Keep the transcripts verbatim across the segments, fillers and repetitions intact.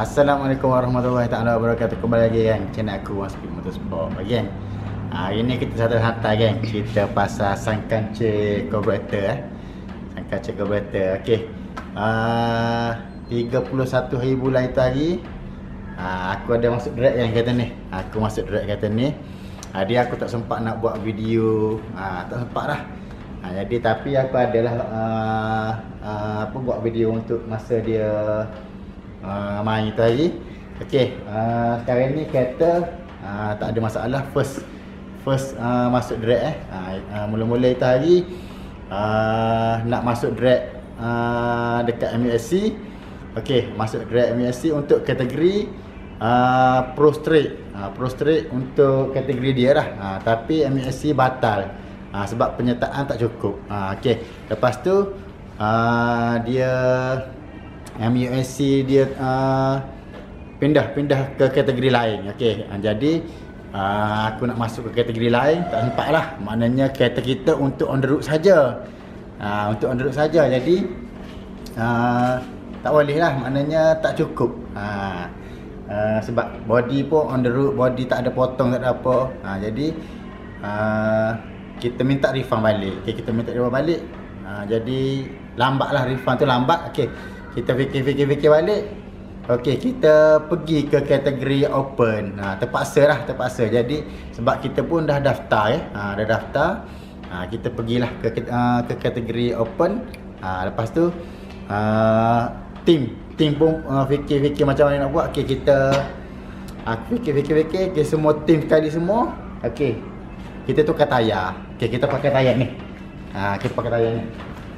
Assalamualaikum warahmatullahi taala wabarakatuh. Kembali lagi kan channel aku One Speed Motorsport kan. Ha, hari ni kita satu hantar kan cerita pasal Sankanche carburetor eh. Sankanche carburetor. Okey. Ah tiga puluh satu hari bulan itu hari ha, aku ada masuk drag yang kata ni. Aku masuk drag kata ni. Ha, dia aku tak sempat nak buat video. Ha, tak sempat dah. Ha, jadi tapi aku adalah uh, uh, apa buat video untuk masa dia uh, main itu hari. Okey, uh, sekarang ni kereta uh, tak ada masalah. First first uh, masuk drag eh. Uh, uh, mula-mula itu hari uh, nak masuk drag uh, dekat M U S C. Okey, masuk drag M U S C untuk kategori uh, Pro Street. Uh, Pro Street untuk kategori dia lah. Uh, tapi M U S C batal. Ha, sebab penyertaan tak cukup. Ha, okey. Lepas tu uh, dia M U S C dia uh, pindah pindah ke kategori lain. Okey. Ha, jadi uh, aku nak masuk ke kategori lain tak sempat lah. Maknanya kereta kita untuk on the road saja. Ha, untuk on the road saja. Jadi uh, tak boleh lah. Maknanya tak cukup. Ha, uh, sebab body pun on the road, body tak ada potong, tak ada apa. Ha, jadi uh, kita minta refund balik. Okay, kita minta refund balik. Ha, jadi lambatlah refund tu lambat. Okey. Kita fikir-fikir-fikir balik. Okey, kita pergi ke kategori open. Ha, terpaksa lah, terpaksa. Jadi sebab kita pun dah daftar ya. Ha, dah daftar. Ha, kita pergilah ke uh, ke kategori open. Ha, lepas tu uh, tim tim pun uh, fikir-fikir macam mana nak buat. Okey, kita uh, fikir-fikir-fikir okay, semua tim sekali semua. Okey. Kita tukar tayar. Okey, kita pakai tayar ni. Ha, kita pakai tayar ni.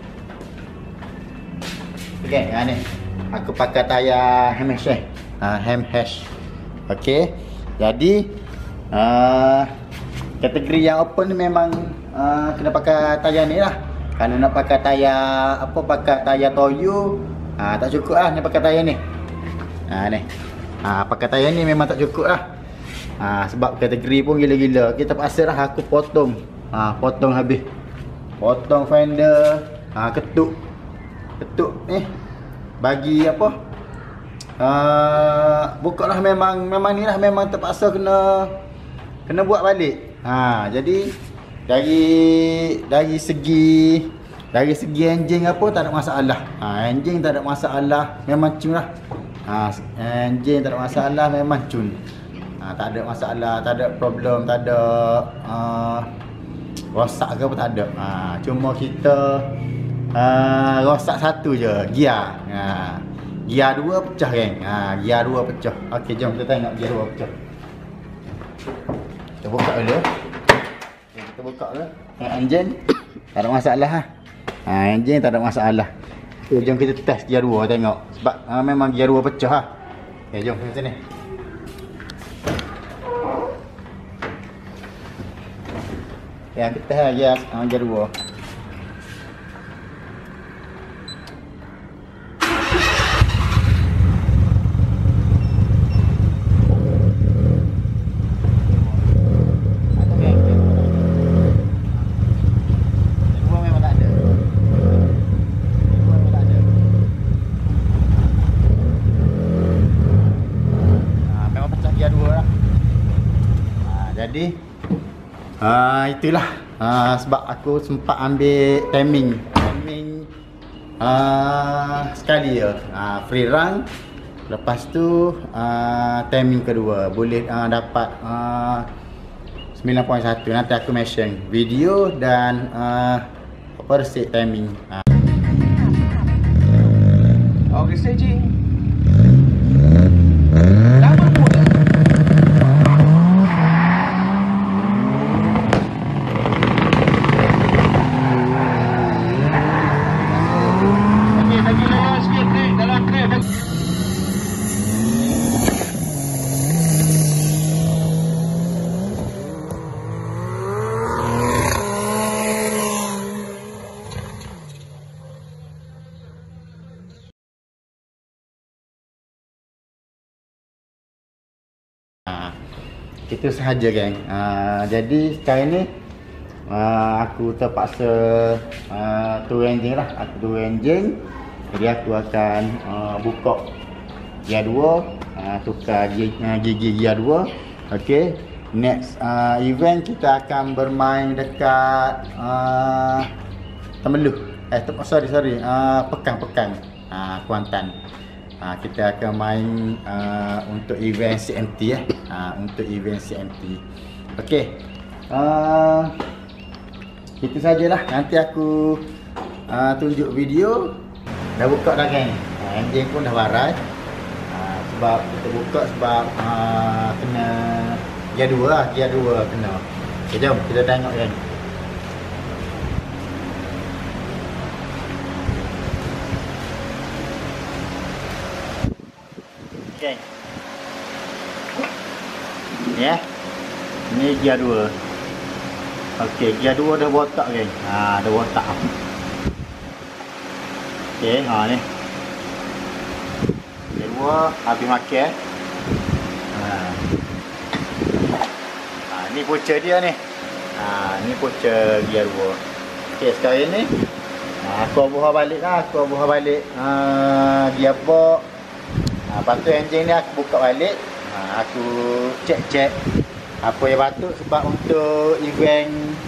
Okey, ha ni. Aku pakai tayar Hamhash eh. Ha, Hamhash. Okey. Jadi uh, kategori yang open ni memang uh, kena pakai tayar ni lah. Kalau nak pakai tayar apa pakai tayar Toyo, ha, tak cukup lah ni pakai tayar ni. Ha ni. Ha, pakai tayar ni memang tak cukup lah. Ha, sebab kategori pun gila-gila. Kita paksa lah aku potong. Ha, potong habis. Potong fender, ha, ketuk. Ketuk ni. Bagi apa? Uh, buka lah memang memang ni lah memang terpaksa kena kena buat balik. Ha, jadi dari dari segi dari segi enjin apa tak ada masalah. Ha, enjin tak ada masalah, memang cun lah. Ha, enjin tak ada masalah, memang cun. Ha, tak ada masalah, tak ada problem, tak ada uh, rosak ke apa tak ada. Ha, cuma kita uh, rosak satu je, gear. Ha, gear dua pecah kan. Ha, gear dua pecah. Okey, jom kita tengok gear dua pecah. Kita buka dulu. Okay, kita buka dulu. Yang enjin tak ada masalah ha. Ha, enjin tak ada masalah. Okay, jom kita test gear dua tengok. Sebab uh, memang gear dua pecah ha. Okey, jom kita sini. Yang kita ha ya uh, gear dua. Jadi uh, itulah uh, sebab aku sempat ambil timing timing uh, sekali je uh, free run. Lepas tu uh, timing kedua boleh uh, dapat uh, sembilan perpuluhan satu. Nanti aku mention video dan uh, apa resit timing. uh. Okay, staging. Lama mula. Itu sahaja geng. Uh, jadi sekarang ni uh, aku terpaksa uh, turun enjin lah. Aku turun enjin. Jadi aku akan uh, buka gear dua, uh, tukar gigi, uh, gigi gear dua. Okey. Next uh, event kita akan bermain dekat uh, Temeluh. Eh sorry sorry, uh, Pekan-Pekan, uh, Kuantan. Uh, kita akan main uh, untuk event C M T eh. Uh, untuk event C M T. Okey. Uh, itu sajalah. Nanti aku uh, tunjuk video. Dah buka dah geng. Uh, enjin pun dah barai. Uh, sebab kita buka sebab uh, kena gear dua lah, gear dua kena. Okay, jom kita tengok kan. Okay. Ni eh. Ni gear dua. Okey, gear dua dah botak kan. Ha, dah botak. Okey, ha ni. Gear dua habis makan. Ha. Ni punca dia ni. Ha, ni punca gear dua. Okey, sekarang ni ha, aku buha balik lah, aku buha balik ha, gear box. Ha, lepas tu enjin ni aku buka balik. Ha, aku cek-cek apa yang patut sebab untuk event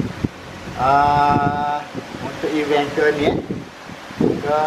uh, untuk event ke ni eh, ke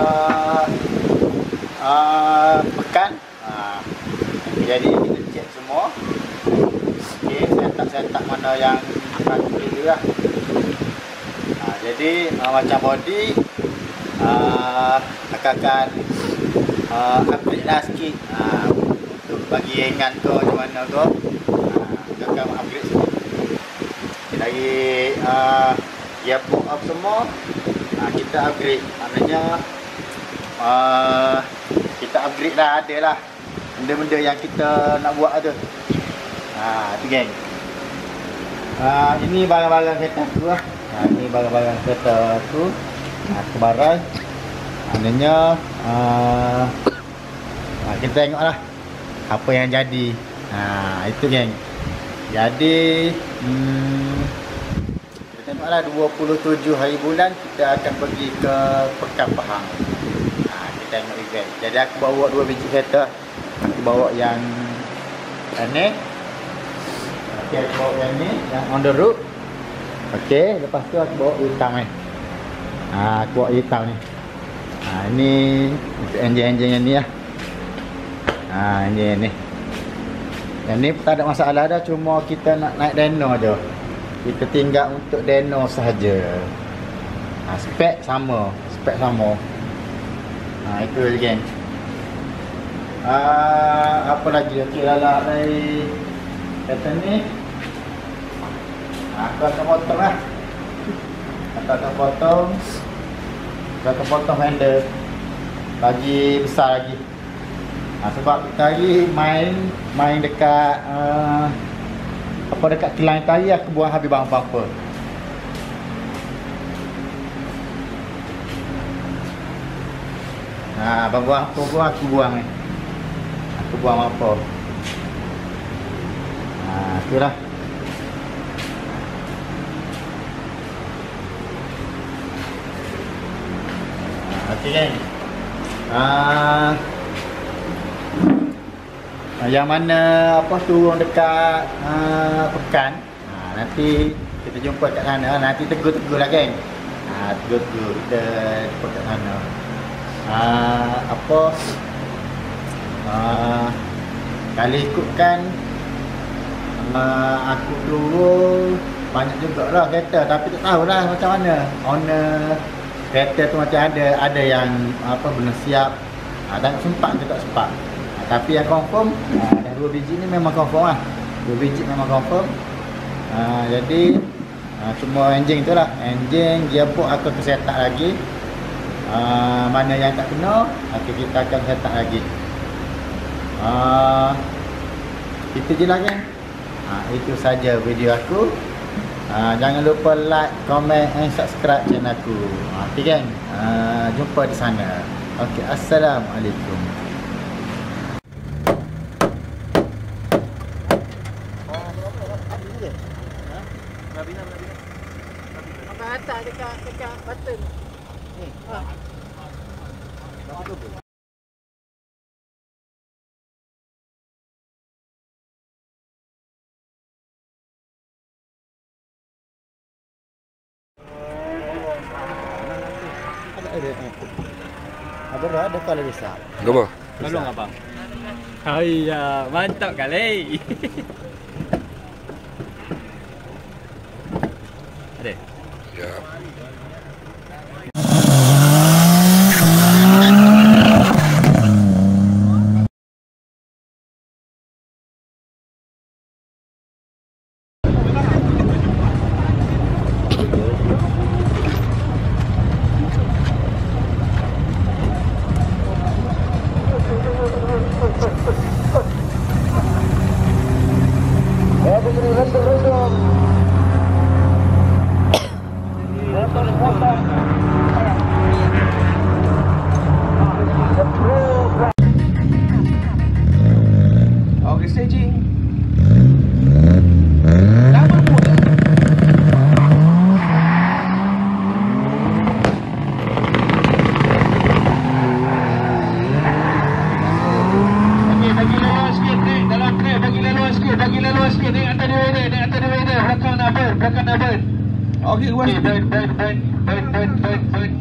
uh, pekan. Ha, jadi kita cek semua. Okay, setak-setak mana yang patut dulu lah. Ha, jadi uh, macam body uh, akan uh, upgrade lah sikit uh, untuk bagi ringan ke macam mana ke. uh, akan upgrade sikit. Okay, dari uh, gearbox up semua uh, kita upgrade. Maknanya uh, kita upgrade lah, ada lah benda-benda yang kita nak buat ada. Ha, tu geng. Ha, ini barang-barang kereta aku lah. Ha, ini barang-barang kereta aku. Ha, kebarai. Maknanya uh, ha, kita tengoklah apa yang jadi. Ha, itu geng. Jadi hmm, kita tengoklah dua puluh tujuh hari bulan kita akan pergi ke Pekan Pahang. Ha, kita tengok event. Jadi aku bawa dua biji kereta. Aku bawa yang ni. Okay, aku bawa yang ni, yang on the road. Okey, lepas tu aku bawa hitam ni. Ha, aku bawa hitam ni. Ha, ini untuk enjin-enjin yang ni lah. Ha, enjin ni. Yang ni tak ada masalah dah, cuma kita nak naik dyno je. Kita tinggal untuk dyno sahaja. Ha, spek sama, spek sama. Ha, itu je geng. Ha, apa lagi? Okey, lalak dari kereta ni. Aku akan potong lah. Aku akan potong. Aku akan potong handle bagi besar lagi. Ha, sebab kita hari main Main dekat uh, apa dekat kilang tadi aku buang habis bumper. Ha, bang buang aku buang aku buang ni. Aku buang apa? Ha, itulah. Okey kan. Ah uh, yang mana apa turun dekat uh, Pekan. Ha, nanti kita jumpa kat sana. Nanti tegur-tegur lah geng. Ha, tegur-tegur kita jumpa kat sana. Uh, apa uh, kalau ikutkan uh, aku turun banyak jugalah kereta, tapi tak tahulah macam mana owner kereta tu. Macam ada ada yang apa belum siap, ha, tak sempat ke tak sempat, ha, tapi yang confirm ha, dah dua biji ni memang confirm lah. Dua biji memang confirm. Ha, jadi ha, semua enjin tu lah, enjin gearbox aku akan set lagi. Uh, mana yang tak kena, okay, kita akan letak lagi. Uh, itu je lah kan. uh, Itu saja video aku. uh, Jangan lupa like, comment and subscribe channel aku. uh, Okay kan. uh, Jumpa di sana. Okay, Assalamualaikum. Apa atas dekat dekat button ni. Ha. Ada ada kalau bisa. Apa? Tolong abang. Hai, mantap kali. Ada. Ya. Okey, staging. Lawan mula. Bagi bagi laluan sikit ni dalam track, bagi laluan sikit, bagi laluan sikit ni atas divider, ni atas divider, belakang nak burn, belakang nak burn. Okey, was burn burn burn burn burn burn burn.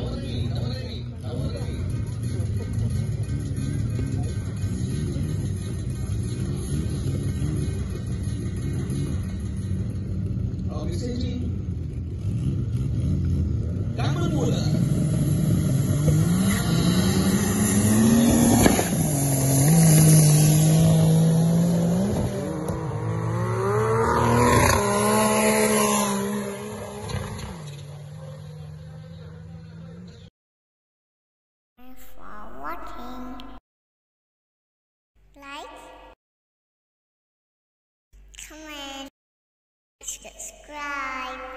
Okey, staging. Lawan mula. Thanks for watching. Like, comment, subscribe.